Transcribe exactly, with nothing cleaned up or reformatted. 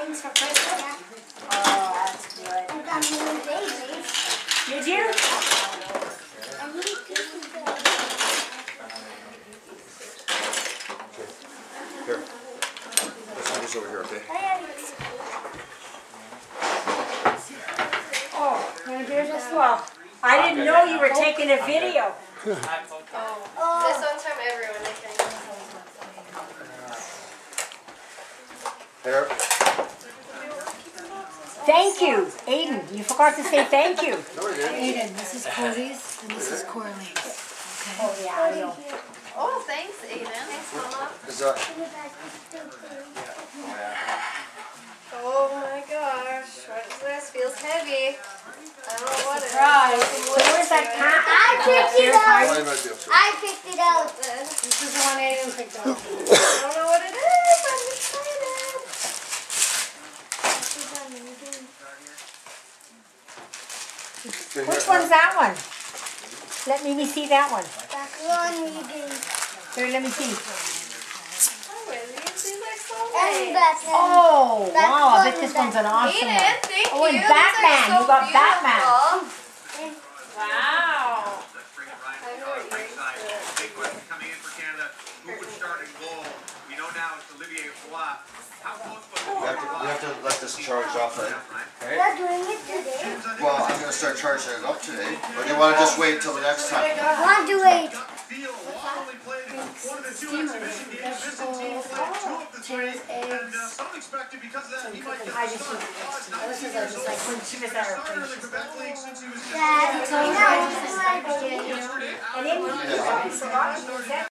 things for Christmas? Oh, that's good. I got new babies. Did you? And he gives me the... Here. This one is over here, okay? Oh, and here's a swell. I didn't know you were taking a video. Oh. This one time everyone, I think. Here. Thank you, Aiden. You forgot to say thank you. No, you didn't. Aiden, this is Cody's and this is Corlene's. Okay? Oh, yeah, I know. Oh, thanks, Aiden. Thanks, Mama. Is that? Oh my gosh, what is this? Feels heavy. I don't know what it is. Surprise. Where's that cat? I picked it What out. am I gonna do? I picked it out. This is the one Aiden picked up. I don't know what it is. I'm excited. Which one's that one? Let me see that one. Back on Regan. Here, let me see. Oh, really? These are so And nice. Batman. Oh, That's wow. I bet one this of one's an awesome Aiden, one. thank Oh, and you. These Batman. are so You got Batman. beautiful. Wow. Big question coming in for Canada. Who would start in goal? We know now it's Olivier Roy. How close was it? We have to, we have to let this charge off then. We're not doing it today. Well, I'm gonna start charging it up today. Or do you wanna just wait till the next time? I want to wait. Feel only played one of the two exhibition games. Visiting team played two of the three. And uh, some expected because of that he might get I the just start. this is just like when she was at her Starter in the place. Quebec League since he was Dad, you know, it's like... And then we forgot to